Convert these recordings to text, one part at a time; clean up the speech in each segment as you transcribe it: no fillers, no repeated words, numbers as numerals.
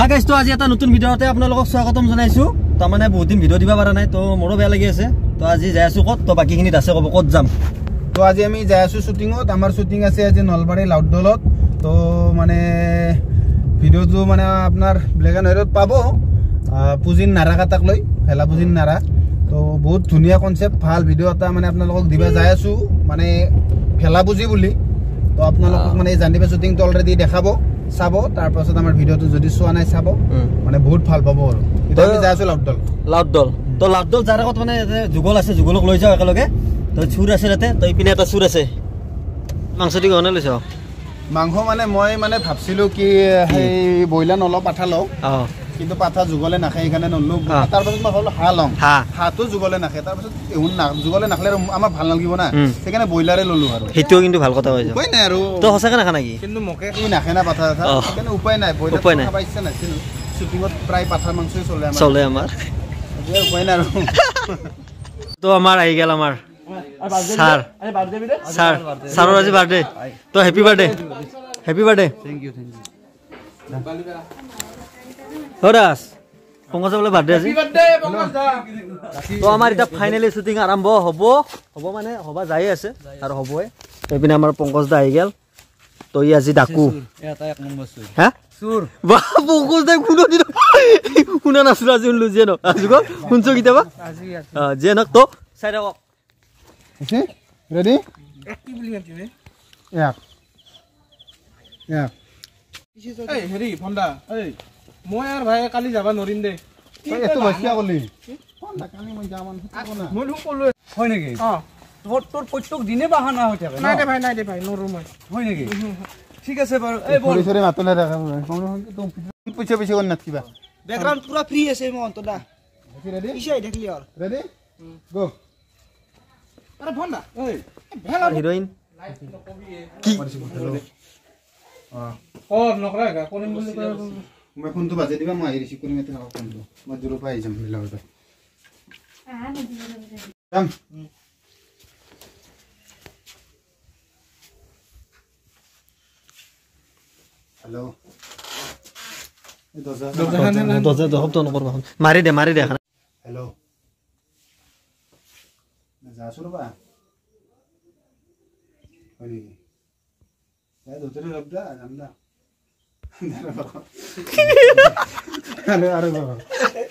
Guys তো আজি এটা নতুন ভিডিঅতে আপোনালোকক স্বাগতম জনাইছো তাৰমানে বহুত দিন ভিডিঅ দিবা পাৰা নাই তো মোৰো বেয়া লাগি আছে তো আজি যাই আছো কত তো বাকিখিনিত আছে কব কত যাম তো আজি আমি যাই আছো শুটিংত আমাৰ শুটিং আছে আজি নলবাৰী লাউডদলত তো মানে ভিডিঅটো মানে আপোনাৰ ব্লেক এণ্ড হোৱাইটত পাব পুজিন নাৰা কাটাক লৈ ভেলা পুজিন নাৰা তো বহুত ধুনীয়া কনসেপ্ট ভাল ভিডিঅ এটা মানে আপোনালোকক দিবা যাই আছো মানে ভেলা পুজি বুলি তো আপোনালোকক মানে জানিবা শুটিংটো অলৰেডি দেখাব চাব তাৰ পাছত আমাৰ ভিডিঅটো যদি চোৱা নাই চাব মানে বহুত ভাল পাব আৰু এটা আমি যাই আছো লাউডদল তো লাউডদল যাৰ আগত মানে যুগল আছে যুগলক লৈ যাও একেলগে তো চুৰ আছে তাতে তো ইপিনে এটা চুৰ আছে মাংস দি গনে লৈছ মাংস মানে মই মানে ভাবছিলো কি এই বইলাৰ নল পাঠা লও কিন্তু পাঠা যুগলে নাখায় এখানে নললো তাৰ পাছত মই ভাবলো হা লং হাতো যুগলে নাখায় তাৰ পাছত এহুন না যুগলে নাখলে আমাৰ ভাল লাগিব না সেখানে বইলাৰে ললো আৰু হেটো কিন্তু ভাল কথা কৈছ উপায় নাই আৰু তো হসাকে নাখা নাকি কিন্তু মকে কি নাখে না পাঠা সেখানে উপায় নাই বইলাৰ খাবা ইচ্ছা নাছিল শুটিংত প্ৰায় পাঠাৰ মাংসই চলে আমাৰ উপায় নাই আৰু তো আমাৰ আহি গেল আমাৰ স্যার স্যার স্যারের আজি বার্থডে তো হ্যাপি বার্থডে থ্যাংক ইউ হরাস পঙ্কজ বলে বার্থডে আজি তো আমার এটা ফাইনালি শুটিং আরম্ভ হব মানে হবা যাই আছে আর হবই এইপিনে আমার পঙ্কজ দা আহি গেল তো ই আজি ডাকু এটা এক নম্বৰ সুৰ হ্যাঁ সুৰ বাহ পঙ্কজ দা কোনো দিন শুনা নাছিল আজি লুজিয়ে ন আজি শুনছো কিতাবা আজি যে নক তো চাই রাখ Okay, ready? Actively actually. Yeah. Hey, Harry, Honda. Hey, মই আর ভাই কালি যাবা নরিম দে। এতো বাকিয়া কলি। Honda কালি মই যামান হতো না। মই কলো হয় নেকি? তোর প্রত্যেক দিনে বাহানা হই থাকে। নাই দে ভাই নরু মই। হয় নেকি? ঠিক আছে বার। এই বল। সরি মাতলে রাখা। তুমি পিছে কোন নাত কিবা। ব্যাকগ্রাউন্ড পুরা ফ্রি আছে মই অন্তদা। Ready? ইসাই দেখলি আর। Ready? Go. আরে ভন্ডা এই ভেলা হিরোইন কি নকরা গা কোন বলি মই ফোনটো বাজে দিবা মই রিসিভ কৰিম এতে ফোনটো মই দূৰ পাই যাম লগত যাম हेलो দজা তো নকৰবা মাৰি দে हेलो যাছো ৰবা হয় নেকি এই দুতৰে লবদা জানদা আরে বাবা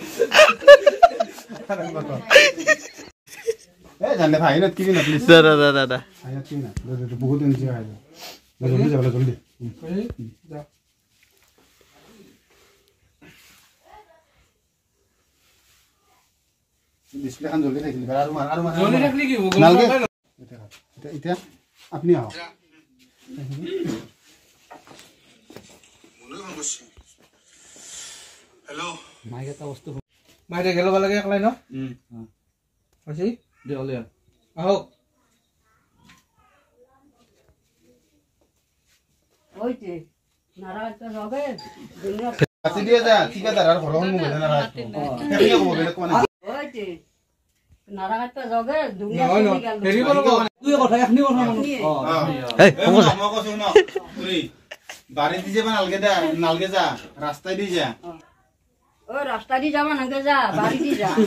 এ জানলে ভাই না কি না প্লিজ দাদা আয়া কি না বহুত দিন যায় জলদি যাও জলদি যা ডিসপ্লে খান জলদি থাকিলি আর জলদি রাখলি কি নালগে এটা আপনি আও हेलो মাইক এটা বস্তু মাইতে গেল লাগে একলাই ন আছে দে হলে আহো ওইতে নারাজ হবে দুনিয়া কাটি দিয়ে যা ঠিকাদার আর হরহন মোবাইল না রাখ কেমনে কো মোবাইল কোন ওইতে নারাজ হবে দুনিয়া গেল হেৰি বল তুই কথা এখনি কথা এই পঙ্কজ আমাকে শুন তুই বাড়ি দিয়ে যা নালগে যা রাস্তায় দিয়ে যা ও রাস্তা দি যাবা নাগে যা বাড়ি দি যা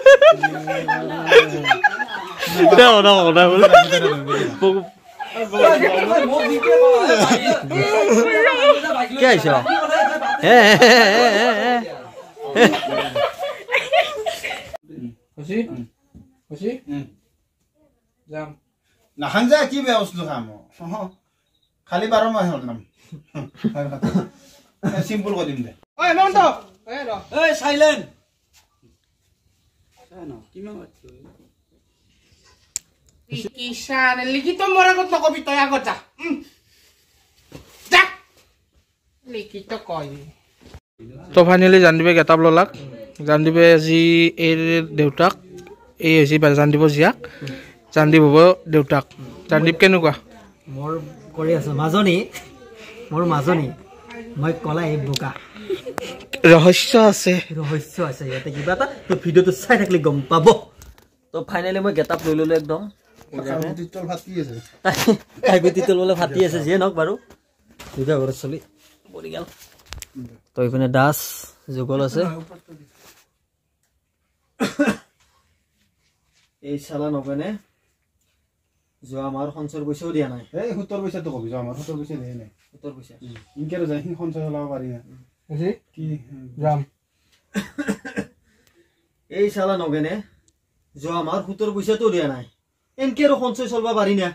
না क्या है शो খুশি যাম নাখান যা কি ব্যবস্থা খাম খালি 12 মাস হল নাম সিম্পল করে দিম দে ওই নন্দ এই র এই সাইলেন্ট কিষান লিখিত মরা কত কবি তয়া গজা যা লিখিত কই তো ফাইনালি জানদিবে গেটাপ ললাক জানদিবে আজি এর দেউতাক এই হৈছে জানদিব জিয়াক জানদিব দেউতাক জানদিব কেনেকুৱা মোর কৰি আছে মাজনী মোর মাজনী মই কলা এই বোকা রহস্য আছে ইয়াতে কিবা এটা তো ভিডিওটো চাই থাকলে গম পাব তো ফাইনালি মই গেটআপ লৈ ললো একদম তিতল ফাটি আছে তাই তিতল বলে ফাটি আছে যে নক বাৰু দুটা ঘৰ চলি পৰি গেল তো এইপিনে দাস যুগল আছে এই চালা নগেনে যোৱা আমাৰ সঞ্চয়ৰ পইচাও দিয়া নাই এই 70 পইচাটো কবি আমাৰ 70 পইচা দিয়ে নাই 70 পইচা ইনকে যায় সঞ্চয় চলাব পাৰি না বুজি কি যাম এই চালা নগেনে যোৱা আমাৰ 70 পইচাটো দিয়া নাই এনকে আৰু সঞ্চয় চলবা পাৰি না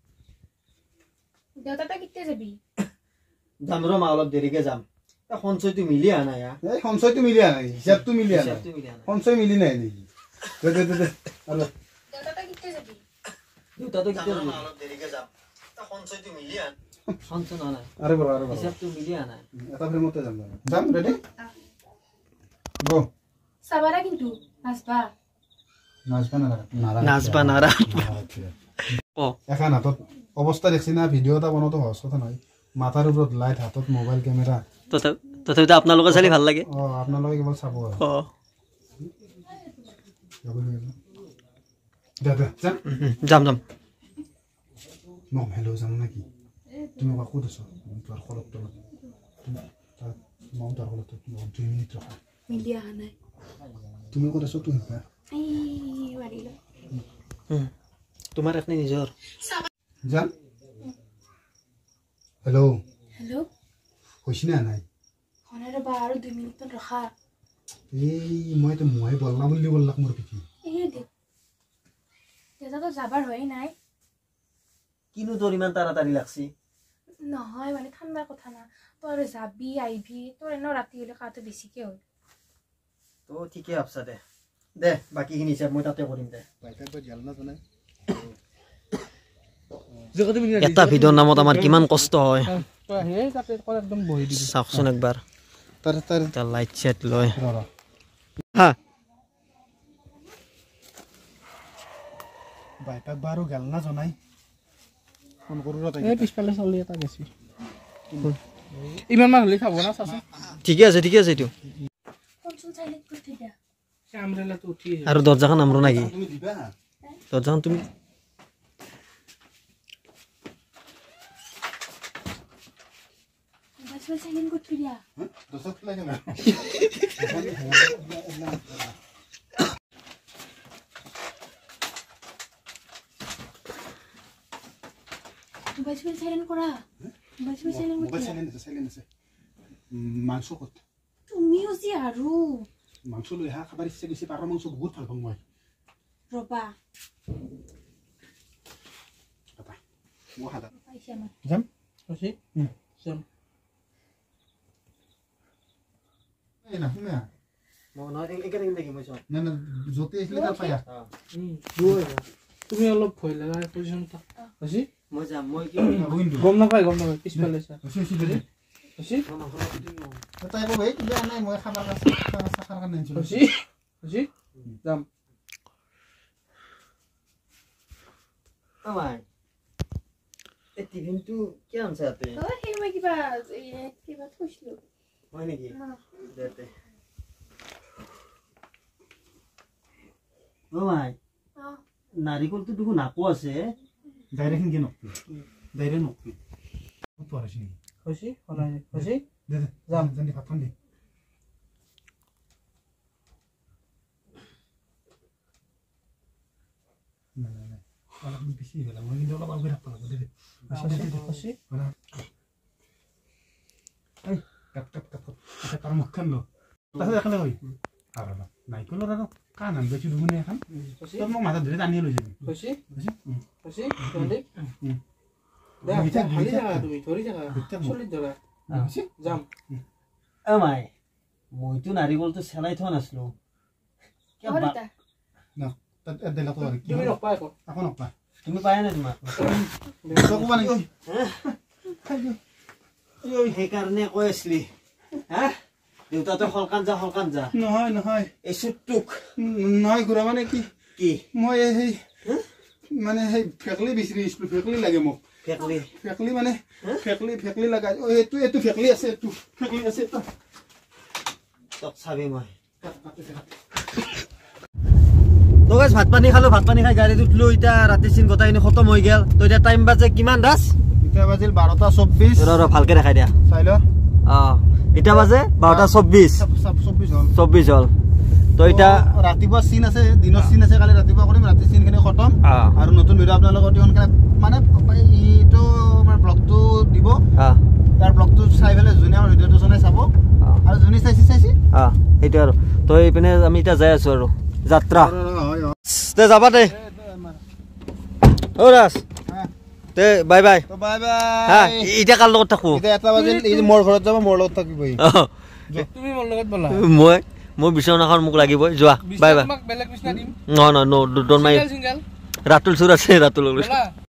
দেউতা কেতিয়া যাবি যাম ৰ মা অলপ দেৰিকে যাম সঞ্চয়টো মিলি আহা নাই এই সঞ্চয়টো মিলি আহা নাই হিচাপটো মিলি আহা নাই সঞ্চয় মিলি নাই নেকি দে আৰু দেউতা কেতিয়া যাবি দেউতাটো কেতিয়া যাবি অলপ দেৰিকে যাম সঞ্চয়টো মিলি আহা সঞ্চয় নাই আরে বড় হিচাপটো মিলি আহা নাই এটা ফ্রেমতে যাম রেডি গো সাবারা কিন্তু নাচবা নাচবা নাৰা ও এখন হাতত অৱস্থা দেখছি না ভিডিও এটা বনাতো সহজ কথা নহয় মাথাৰ ওপৰত লাইট হাতত মোবাইল কেমেৰা তথাপিতো আপোনালোকৰ চালি ভাল লাগে আপোনালোকে কেৱল চাব যাম যাম মম হেল্ল' যাম নেকি তুমি ক'ত আছ তোৰ খলক তলত মম তোৰ খলক 2 মিনিট ৰখা মিলিয়া নাই তুমি ক'ত আছ তুমি এই মাৰিলা তোমাৰ এখনি নিজৰ যাম হেল্ল' হেল্ল' হৈছি না নাই হনাৰে বা আৰু 2 মিনিট ৰখা এই মই বললা বুলি বললাক মোৰ পিঠি এই দে দেউতা যাবাৰ হয় নাই কিনো তোৰ ইমান তাড়াতাড়ি লাগছি নহয় মানে ঠাণ্ডাৰ কথা না তই আৰু যাবি আইভি তোৰ এনেও ৰাতি হ'লে কাটো বেছিকে হয় তো ঠিকে ভাবছা দে বাকীখিনি হিচাপ মই তাতে কৰিম দে এটা ভিডিঅ'ৰ নামত আমাৰ কিমান কষ্ট হয় চাওকচোন একবাৰ তাৰ লাইট চেট লৈ হা বাইপাক বাৰো গেল না জনাই ফোন কৰো এই পিছফালে চলি এটা গেছি ইমান মান হলি খাব না চাচা ঠিকে আছে এইটো ফোন চাইলেন্ট কৰি থৈ দিয়া আমৰেলাটো উঠি আৰু দৰ্জাখন নামৰো নাকি তুমি দিবা দৰ্জাখন তুমি মোবাইল চাইলেন্ট কৰি থৈ দিয়া দছত লাগে না মোবাইল চাইলেন্ট কৰা মোবাইল চাইলেন্ট মোবাইল চাইলেন্ট আছে মাংস কত তুমিও যি আৰু মাংস লৈ হা খাবার ইচ্ছা গৈছে পাৰৰ মাংস বহুত ভাল পাওঁ মই ৰবা এটা মই হাদা পাইছা মই যাম আছে যাম এই না শুনা না না যতে আসলে তার পায়া তুমি অলপ ভয় লাগা পজিশন তা আছে মই যাম মই কি গম নাপাই পিছফালে চা আছে তাই কো ভাই কিবা নাই মই খাবার সাখার কারণে আনছি আছে যাম আমাই এই টিভিটো কি আনছে আপে সেই মই কিবা থৈছিলো হয় নেকি দেতে ও ভাই নাৰিকলটো দেখোন নাকো আছে ডাইরেক্ট কি নকবি ডাইরেক্ট নকবি তো আসি আছে হলাই আছে দে যাম জানি ভাত খান্দি না না না অলপ বেশি হলা মই কিন্তু অলপ আগে রাখতে লাগবে দে আছে এই কাট এটা তার মুখ খান লো তাহলে দেখালে কই আর না নাইকলৰ আৰু কান আন বেছি দুগুনে এখন তোর মোক মাথা ধরে টানিয়ে লৈ যাবি আছে আছে চলি দে খালি জায়গা তুমি ধৰি জায়গা চলি ধৰা যাম আমাই মইতো নাৰিকলটো চেলাই থোৱা নাছিলো না তাত এডেলা তো কি তুমি নপাই আকৌ এখন নপা তুমি পায়া নাই তোমাক তো কোবা নাই সেইকাৰণে কৈ আছিলি হা দেউতাটো হলকান যা নহয় এই চুটটোক নহয় ঘুৰা মানে কি কি মই সেই মানে সেই ফেকলি বিচাৰি আছিলো ফেকলি লাগে মোক ফেকলি মানে ফেকলি লাগা এইটো ফেকলি আছে এইটো ফেকলি আছে তক চাবি মই তো গাইছ ভাত পানী খাই গাড়ীত উঠলো এতিয়া ৰাতি চিন গোটাইখিনি খতম হৈ গেল তো এতিয়া টাইম বাজে কিমান দাস এতিয়া বাজিল 12:24 ৰ ভালকে দেখাই দিয়া চাই ল এটা বাজে 12:24 24 হ'ল তো এটা ৰাতিপুৱা সিন আছে দিনৰ সিন আছে কালি ৰাতিপুৱা কৰিম ৰাতি সিনখিনি খতম আৰু নতুন ভিডিও আপোনালোকৰ অতি সোনকালে মানে এইটো আমাৰ ব্লগটো দিব তাৰ ব্লগটো চাই পেলাই যোনে আমাৰ ভিডিওটো চাই চাব আৰু যোনে চাইছি সেইটো আৰু তো এইপিনে আমি এতিয়া যাই আছো আৰু যাত্ৰা তে যাবা দে ৰাজ তে বাই বাই বাই হা এতিয়া কাৰ লগত থাকো এতিয়া এটা বাজিল এই মোৰ ঘৰত যাব মোৰ লগত থাকিবই তুমি মোৰ লগত বলা মই বিছনাখন মোক লাগিবই যোৱা বাই বাই তোমাক বেলেগ বিছনা দিম ন ডোন্ট মাই সিঙ্গেল ৰাতুল চুৰ আছে ৰাতুল